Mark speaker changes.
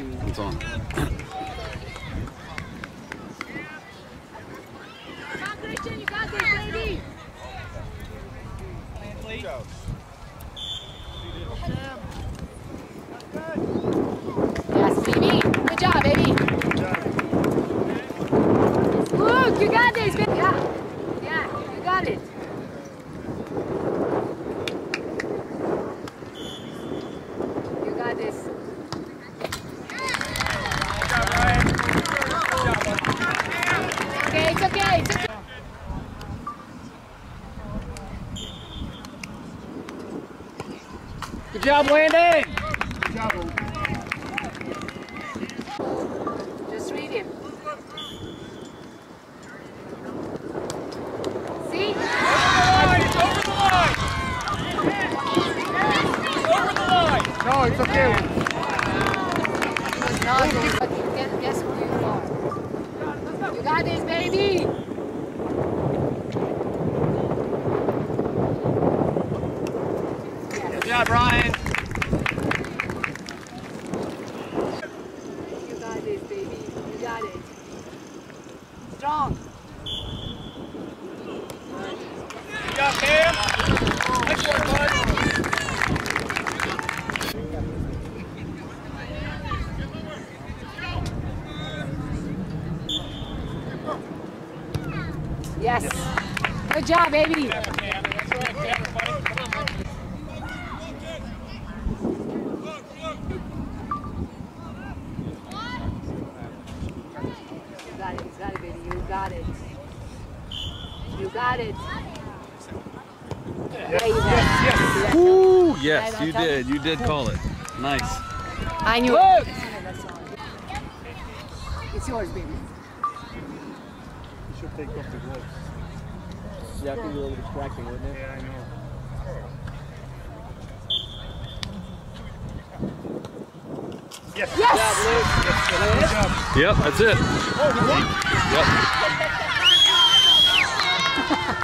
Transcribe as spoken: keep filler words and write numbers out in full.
Speaker 1: watching.
Speaker 2: It's on.
Speaker 3: Come on, Christian, you got this, baby. Yes, baby. Good job, baby. Luke, you got this, baby. Yeah, yeah, you got it. You got this. Okay, it's okay, it's okay.
Speaker 1: Good job, Landon.
Speaker 4: Good job.
Speaker 3: Just read him. See?
Speaker 4: It's over the line! It's over the line! No, it's okay.
Speaker 3: It was not good, but you can guess where you are. You got this, baby!
Speaker 1: Good job, Ryan.
Speaker 3: You got this, baby. You got it. Strong.
Speaker 4: Good job, Cam. Nice work, bud.
Speaker 3: Yes. Good job, baby.
Speaker 4: That's right, Cam, buddy. Come on, bud.
Speaker 3: You got it. You got it, baby. You got it. You got it. There you go.
Speaker 4: Yes,
Speaker 2: Ooh, yes, you did. You did call it. Nice.
Speaker 3: I knew it. It's yours, baby.
Speaker 4: You should take off the gloves.
Speaker 1: Yeah, I think you're a little distracting, wouldn't it?
Speaker 4: Yeah, I know. Yes.
Speaker 3: Yes!
Speaker 4: Good job.
Speaker 2: Yep, that's it.
Speaker 4: Oh, you won?
Speaker 2: Yep.